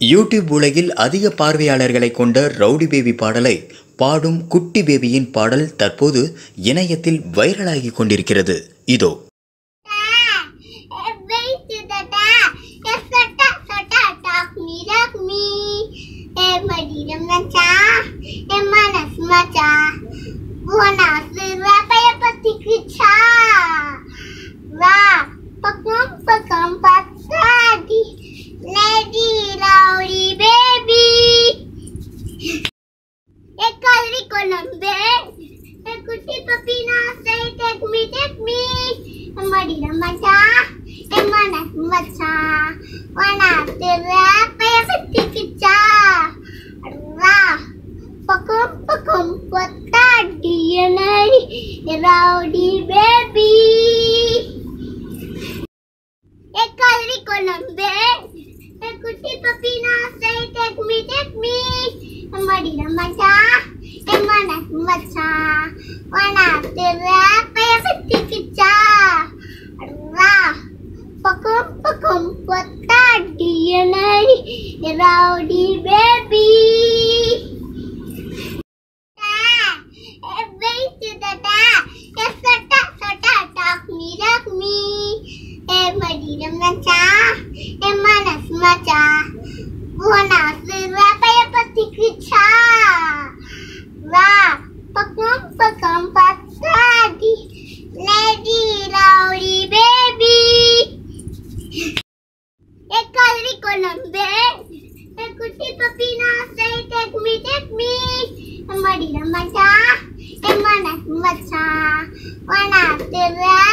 YouTube உலகில் அதிக பார்வையாளர்களை கொண்ட ரவுடி பேபி பாடலை பாடும் குட்டி பேபியின் பாடல் தற்போது இணையத்தில் வைரலாகி கொண்டிருக்கிறது. இதோ kutty puppy now say take me Madi macha emana macha wana tera paya tikcha ra pakum pata dianari rowdy baby ekali kolambe kutty puppy now say take me Madi macha emana macha wana tera paya tikcha ra pakum pata dianari rowdy baby wait dada sota talk me madina macha emanas macha wana tera paya tikcha ra pakum pata lady rowdy baby ekali kolambe kutty puppy now say take me Madi macha emana macha wana tera